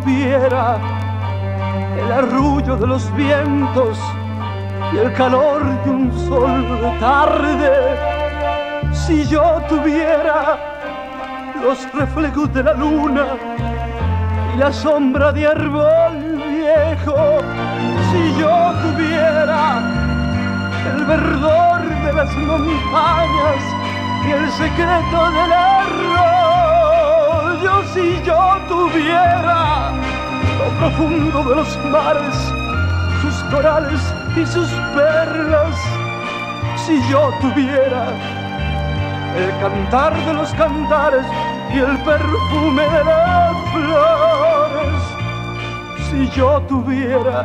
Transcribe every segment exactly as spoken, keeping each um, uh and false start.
tuviera el arrullo de los vientos y el calor de un sol de tarde, si yo tuviera los reflejos de la luna y la sombra de árbol viejo, si yo tuviera el verdor de las montañas y el secreto del arroyo, si yo tuviera lo profundo de los mares, sus corales y sus perlas, si yo tuviera el cantar de los cantares y el perfume de las flores, si yo tuviera,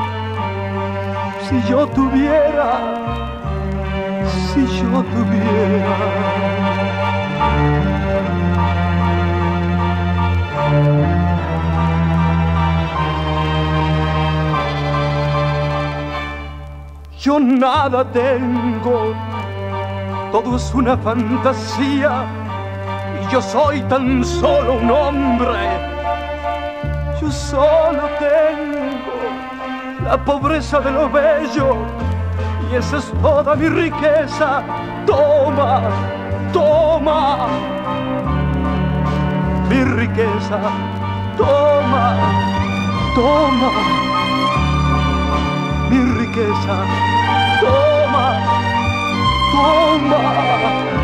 si yo tuviera, si yo tuviera. Yo nada tengo, todo es una fantasía, y yo soy tan solo un hombre. Yo solo tengo la pobreza de lo bello, y esa es toda mi riqueza. Toma, toma, mi riqueza. Toma, toma, mi riqueza. Toma, toma.